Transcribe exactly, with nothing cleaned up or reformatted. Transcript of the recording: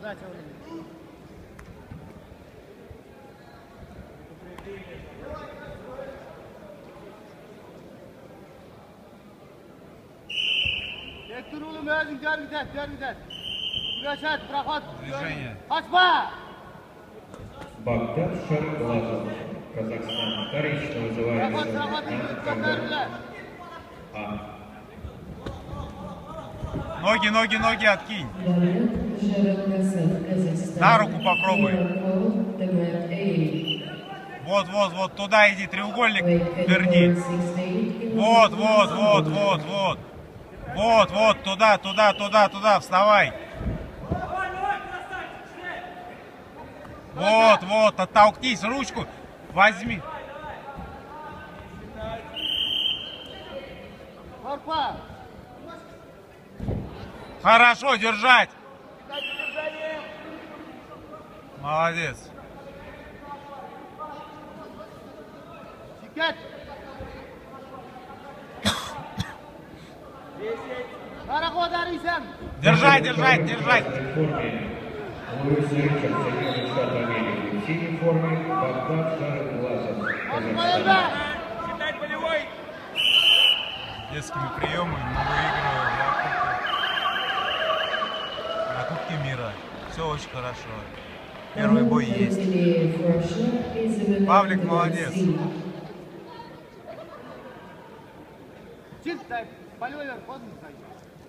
Удачи, Владимир. Турулы өзің жар бітет, жар бітет. Күрешет, проход. Движение. Қашма! Багдад Шарглазов, Казахстан. Вторично вызывается антикордон. А. Ноги, ноги, ноги откинь. На руку попробуй. Вот, вот, вот, туда иди, треугольник верни. Вот, вот, вот, вот, вот. Вот, вот, туда, туда, туда, туда, вставай. Вот, вот, оттолкнись, ручку возьми. Хорошо, держать. Молодец. Держать, держать, держать. Луис Ричард, Соединенные Штаты Америки. В синей форме Багдад Шарглазов, Казахстан. Детскими приемами мы выигрываем на Кубке, на Кубке мира. Все очень хорошо. Первый бой есть. Павлик молодец. Чисто, полевой верх,